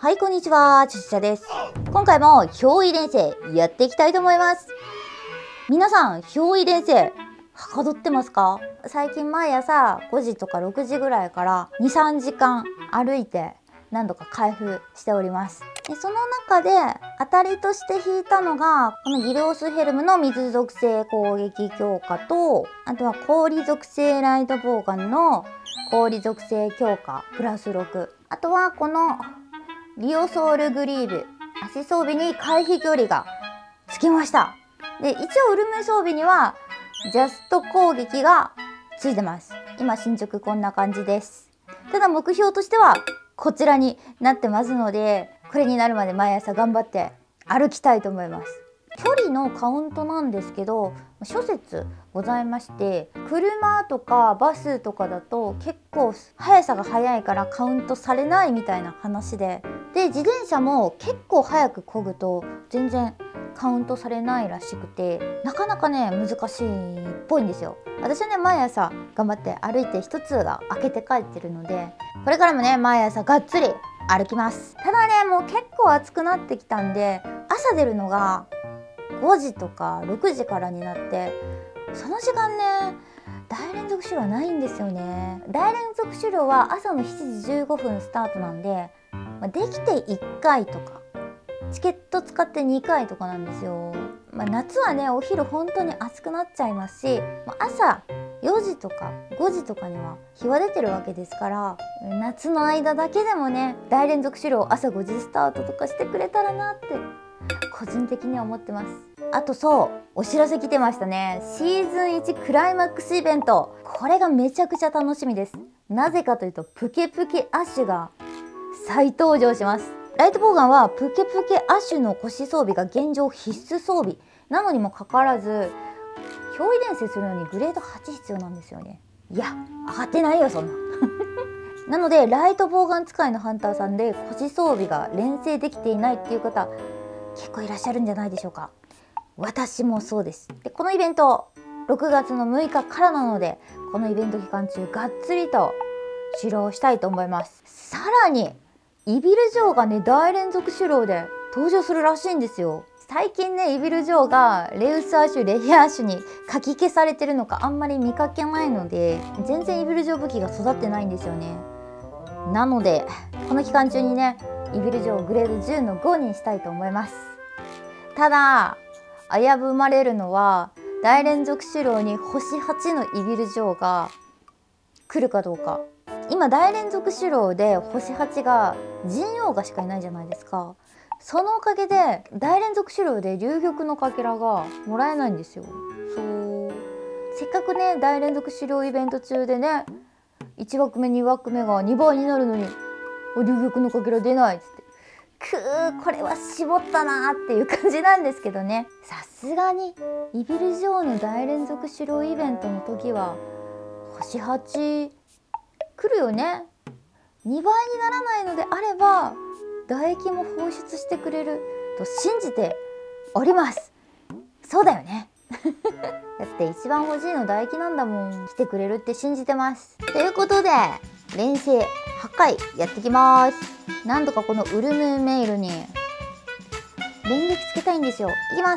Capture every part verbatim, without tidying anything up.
はい、こんにちは、ちゃちゃです。今回も憑依連成やっていきたいと思います。皆さん、憑依連成はかどってますか？最近毎朝ごじとかろくじぐらいからに、さんじかん歩いて何度か開封しております。でその中で当たりとして引いたのがこのギレオスヘルムの水属性攻撃強化と、あとは氷属性ライトボウガンの氷属性強化プラスろく、あとはこのリオソウルグリーブ足装備に回避距離がつきました。で一応ウルム装備にはジャスト攻撃がついてます。今進捗こんな感じです。ただ目標としてはこちらになってますので、これになるまで毎朝頑張って歩きたいと思います。距離のカウントなんですけど、諸説ございまして、車とかバスとかだと結構速さが速いからカウントされないみたいな話で、で自転車も結構速く漕ぐと全然カウントされないらしくて、なかなかね難しいっぽいんですよ。私はね毎朝頑張って歩いて一通が開けて帰ってるので、これからもね毎朝がっつり歩きます。ただねもう結構暑くなってきたんで、朝出るのがごじとかろくじからになって、その時間ね大連続狩猟ないんですよね。大連続狩猟は朝のしちじじゅうごふんスタートなんで、まあ、できていっかいとかチケット使ってにかいとかなんですよ。まあ、夏はねお昼本当に暑くなっちゃいますし、まあ、朝よじとかごじとかには日は出てるわけですから、夏の間だけでもね大連続狩猟朝ごじスタートとかしてくれたらなって個人的には思ってます。あとそうお知らせ来てましたね。シーズンいちクライマックスイベント、これがめちゃくちゃ楽しみです。なぜかというとプケプケアッシュが再登場します。ライトボウガンはプケプケアッシュの腰装備が現状必須装備なのにもかかわらず、憑依連成するのにグレードはち必要なんですよね。いや上がってないよそんななのでライトボウガン使いのハンターさんで腰装備が連成できていないっていう方結構いらっしゃるんじゃないでしょうか。私もそうです。でこのイベントろくがつのむいかからなので、このイベント期間中がっつりと狩猟したいと思います。さらにイビルジョーがね大連続狩猟で登場するらしいんですよ。最近ねイビルジョーがレウスアッシュレヒアッシュにかき消されてるのかあんまり見かけないので、全然イビルジョー武器が育ってないんですよね。なのでこの期間中にねイビルジョーグレードじゅうのごにしたいと思います。ただ危ぶまれるのは大連続狩猟に星はちのイビルジョーが来るかどうか。今大連続狩猟で星はちが陣王がしかいないじゃないですか。そのおかげで大連続狩猟で流玉のかけらがもらえないんですよ。そうせっかくね大連続狩猟イベント中でねいち枠目に枠目がにばいになるのに流玉のかけら出ないっつって、くーこれは絞ったなーっていう感じなんですけどね。さすがにイビルジョーの大連続狩猟イベントの時は星はち来るよね。にばいにならないのであれば唾液も放出してくれると信じております。そうだよねだって一番欲しいの唾液なんだもん。来てくれるって信じてます。ということで連成はちかいやってきます。なんとかこのウルムメイルに連撃つけたいんですよ。いきます。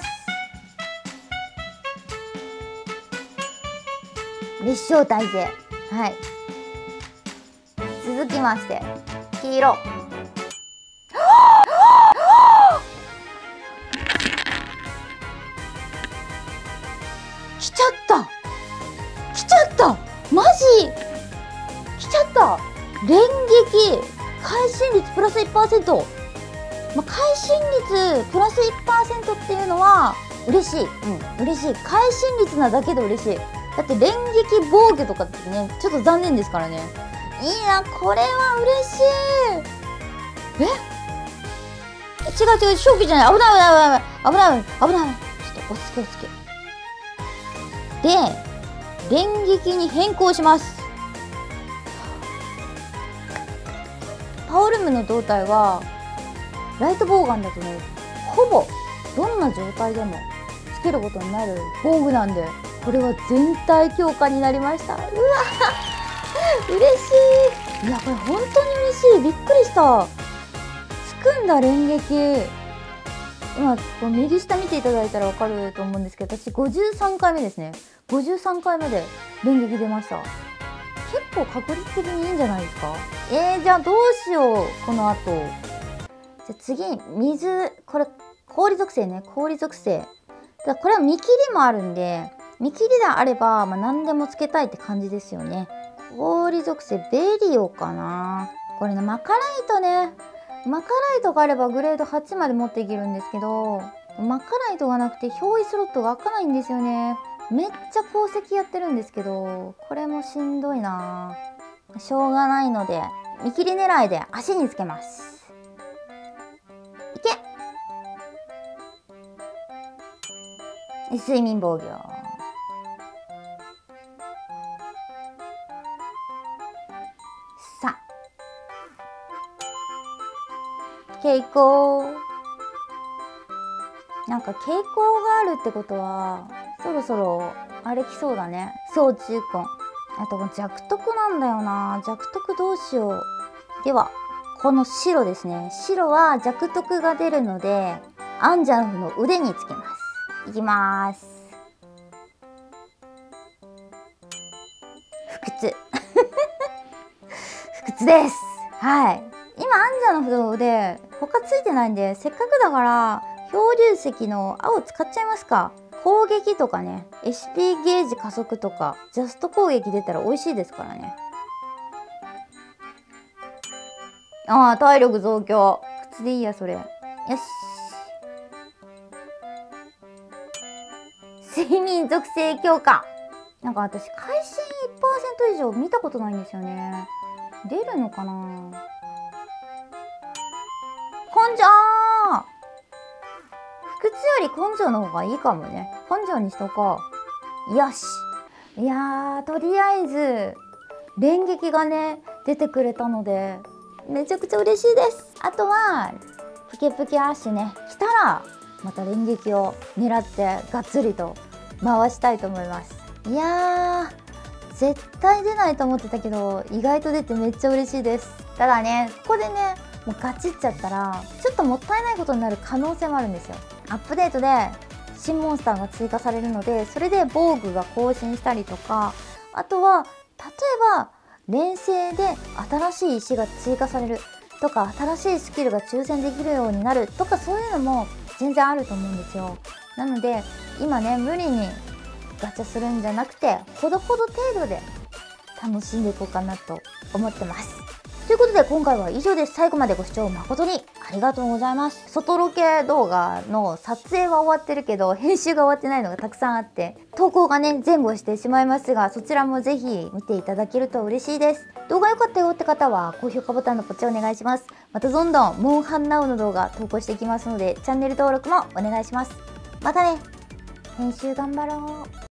立正大勢、はい。続きまして黄色来ちゃった来ちゃったマジ来ちゃった。連撃会心率プラス いちパーセント、まあ、会心率プラス いちパーセントっていうのは嬉しい、うん、嬉しい。会心率なだけで嬉しい。だって連撃防御とかってねちょっと残念ですからね。いいなこれは嬉しい。え違う違う正気じゃない。危ない危ない危ない危ない危ない。ちょっと落ち着け落ち着け。で連撃に変更します。パオルムの胴体はライトボウガンだとねほぼどんな状態でもつけることになる防具なんで、これは全体強化になりました。うわ嬉しい。いやこれ本当に嬉しい。びっくりした。 くんだ連撃。今こう右下見ていただいたら分かると思うんですけど、私ごじゅうさんかいめですね。ごじゅうさんかいめで連撃出ました。結構確率的にいいんじゃないですか。えー、じゃあどうしようこの後。じゃあ次水、これ氷属性ね。氷属性だ。これは見切りもあるんで、見切りであれば、まあ、何でもつけたいって感じですよね。氷属性ベリオかな。これね、マカライトね、マカライトがあればグレードはちまで持っていけるんですけど、マカライトがなくて憑依スロットが開かないんですよね。めっちゃ鉱石やってるんですけど、これもしんどいな。しょうがないので見切り狙いで足につけます。いけ。睡眠防御。さあ傾向、なんか傾向があるってことはそろそろあれ来そうだね。そう中根、あと弱徳なんだよな。弱徳どうしよう。ではこの白ですね。白は弱徳が出るのでアンジャンフの腕につけます。いきます。不屈不屈です。はい、今アンジャンフの腕他ついてないんで、せっかくだから漂流石の青使っちゃいますか。攻撃とかね、 エイチピー ゲージ加速とかジャスト攻撃出たら美味しいですからね。ああ、体力増強。靴でいいやそれ。よし。睡眠属性強化。なんか私会心 いちパーセント 以上見たことないんですよね。出るのかな。根性。不屈より根性の方がいいかもね。根性にしとこう。よし。いやー、とりあえず連撃がね出てくれたのでめちゃくちゃ嬉しいです。あとはプケプケアッシュね来たらまた連撃を狙ってがっつりと回したいと思います。いやー、絶対出ないと思ってたけど意外と出てめっちゃ嬉しいです。ただね、ここでねもうガチっちゃったらちょっともったいないことになる可能性もあるんですよ。アップデートで新モンスターが追加されるので、それで防具が更新したりとか、あとは例えば連星で新しい石が追加されるとか、新しいスキルが抽選できるようになるとか、そういうのも全然あると思うんですよ。なので今ね無理にガチャするんじゃなくて、ほどほど程度で楽しんでいこうかなと思ってます。ということで今回は以上です。最後までご視聴誠にありがとうございます。外ロケ動画の撮影は終わってるけど編集が終わってないのがたくさんあって、投稿がね前後してしまいますが、そちらもぜひ見ていただけると嬉しいです。動画良かったよって方は高評価ボタンのポチお願いします。またどんどんモンハンナウの動画投稿していきますので、チャンネル登録もお願いします。またね、編集頑張ろう。